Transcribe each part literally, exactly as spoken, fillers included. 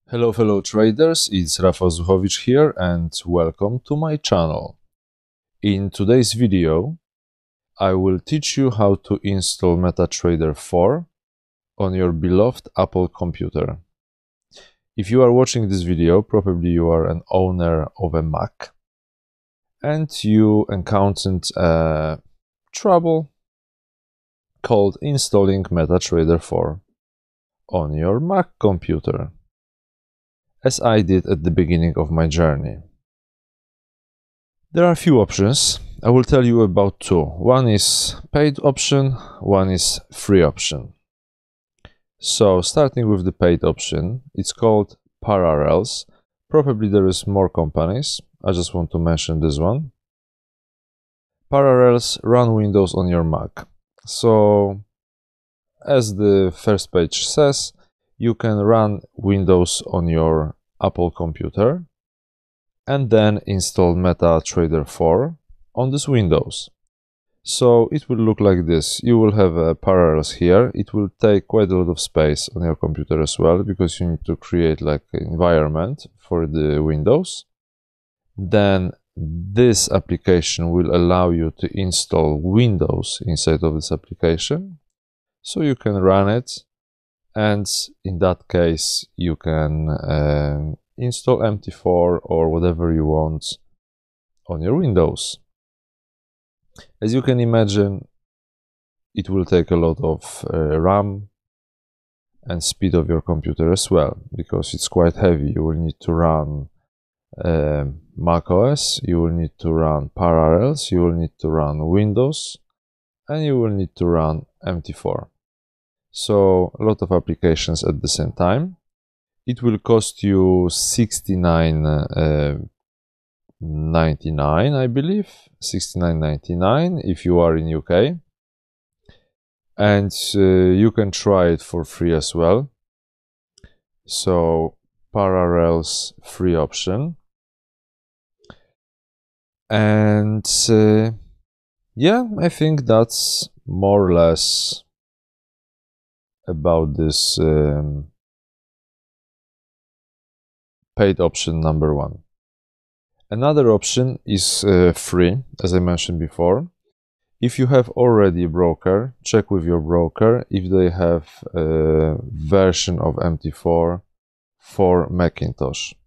Hello fellow traders, it's Rafał Zuchowicz here and welcome to my channel. In today's video, I will teach you how to install MetaTrader four on your beloved Apple computer. If you are watching this video, probably you are an owner of a Mac and you encountered a trouble called installing MetaTrader four on your Mac computer, as I did at the beginning of my journey. There are a few options. I will tell you about two. One is paid option, one is free option. So starting with the paid option, it's called Parallels. Probably there is more companies. I just want to mention this one. Parallels run Windows on your Mac. So as the first page says, you can run Windows on your Apple computer and then install MetaTrader four on this Windows. So it will look like this. You will have uh, Parallels here. It will take quite a lot of space on your computer as well, because you need to create like an environment for the Windows. Then this application will allow you to install Windows inside of this application, so you can run it. And in that case, you can uh, install M T four or whatever you want on your Windows. As you can imagine, it will take a lot of uh, RAM and speed of your computer as well, because it's quite heavy. You will need to run uh, macOS, you will need to run Parallels, you will need to run Windows, and you will need to run M T four. So a lot of applications at the same time. It will cost you sixty-nine ninety-nine, I believe, sixty-nine ninety-nine if you are in U K, and uh, you can try it for free as well. So Parallels free option, and uh, yeah, I think that's more or less about this um, paid option number one. Another option is uh, free, as I mentioned before. If you have already a broker, check with your broker if they have a version of M T four for Macintosh.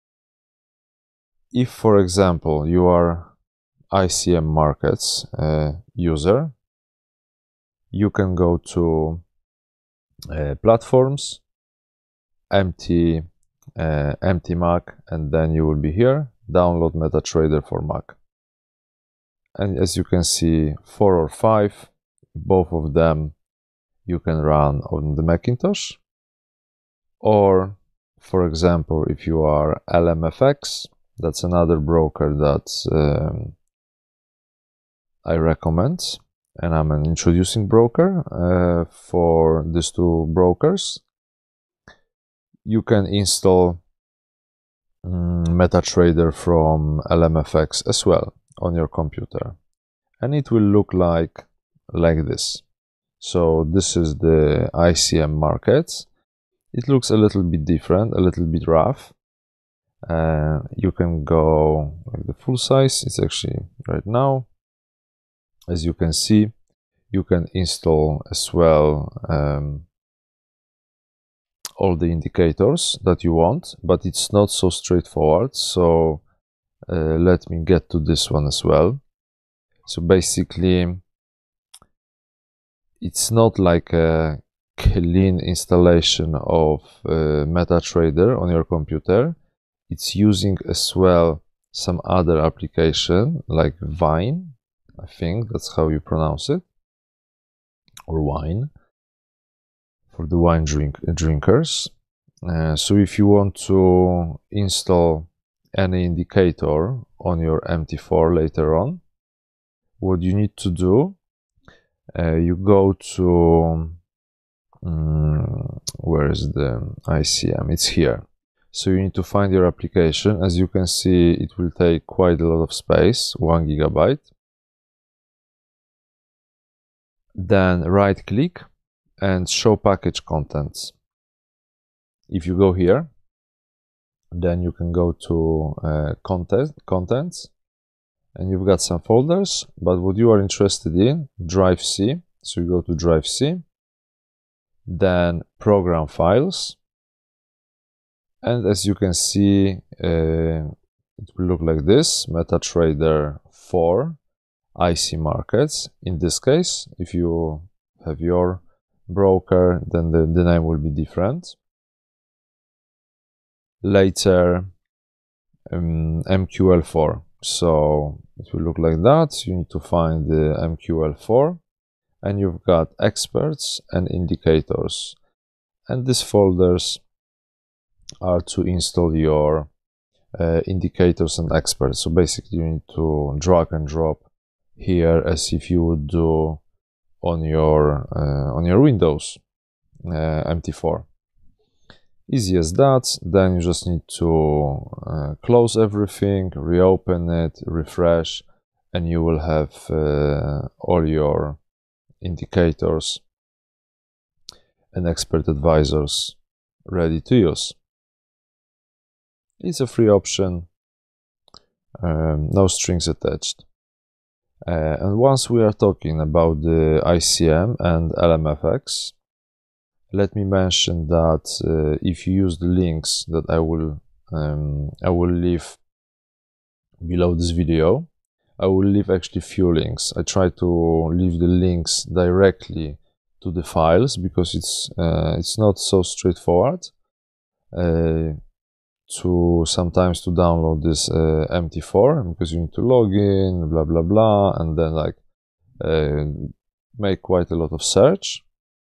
If, for example, you are ICMarkets uh, user, you can go to Uh, platforms, MT, uh, M T Mac, and then you will be here, download MetaTrader for Mac. And as you can see, four or five, both of them you can run on the Macintosh. Or, for example, if you are L M F X, that's another broker that um, I recommend. And I'm an introducing broker uh, for these two brokers. You can install um, MetaTrader from L M F X as well on your computer, and it will look like like this. So this is the ICMarkets. It looks a little bit different, a little bit rough. Uh, you can go like the full size. It's actually right now. As you can see, you can install as well um, all the indicators that you want, but it's not so straightforward. So uh, let me get to this one as well. So basically, it's not like a clean installation of uh, MetaTrader on your computer. It's using as well some other application like Vine. I think that's how you pronounce it, or wine, for the wine drink drinkers. Uh, so if you want to install any indicator on your M T four later on, what you need to do, uh, you go to um, where is the I C M? It's here. So you need to find your application. As you can see, it will take quite a lot of space, one gigabyte. Then right click and show package contents. If you go here, Then you can go to uh, content, contents, and you've got some folders, but what you are interested in, drive C. So you go to drive C, then program files, and as you can see, uh, it will look like this: MetaTrader four ICMarkets. In this case, if you have your broker, then the, the name will be different. Later, um, M Q L four. So it will look like that. You need to find the M Q L four, and you've got experts and indicators. And these folders are to install your uh, indicators and experts. So basically, you need to drag and drop here as if you would do on your uh, on your Windows uh, M T four. Easy as that. Then you just need to uh, close everything, reopen it, refresh, and you will have uh, all your indicators and expert advisors ready to use. It's a free option, um, no strings attached. Uh, and once we are talking about the I C M and L M F X, let me mention that uh, if you use the links that I will um, I will leave below this video, I will leave actually few links. I try to leave the links directly to the files because it's uh, it's not so straightforward uh, to sometimes to download this uh, M T four, because you need to log in, blah blah blah, and then like uh, make quite a lot of search.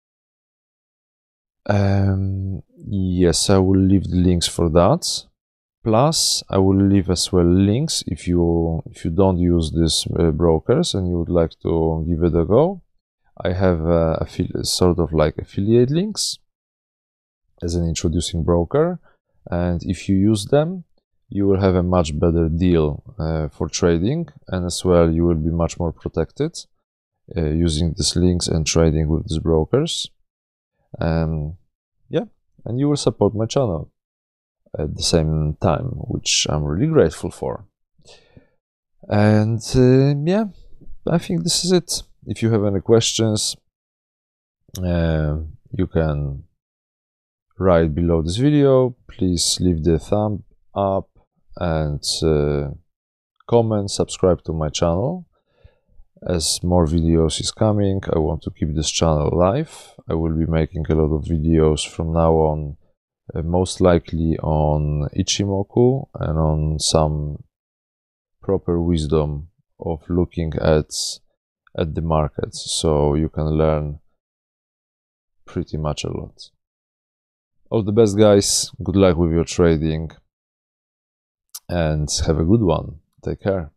Um, yes, I will leave the links for that. Plus, I will leave as well links if you if you don't use these uh, brokers and you would like to give it a go. I have uh, a sort of like affiliate links as an introducing broker, and if you use them, you will have a much better deal uh, for trading, and as well you will be much more protected uh, using these links and trading with these brokers. Um, yeah, and you will support my channel at the same time, which I'm really grateful for. And uh, yeah, I think this is it. If you have any questions, uh, you can write below this video. Please leave the thumb up and uh, comment, subscribe to my channel. As more videos is coming, I want to keep this channel alive. I will be making a lot of videos from now on, uh, most likely on Ichimoku and on some proper wisdom of looking at at the markets, so you can learn pretty much a lot. All the best, guys. Good luck with your trading and have a good one. Take care.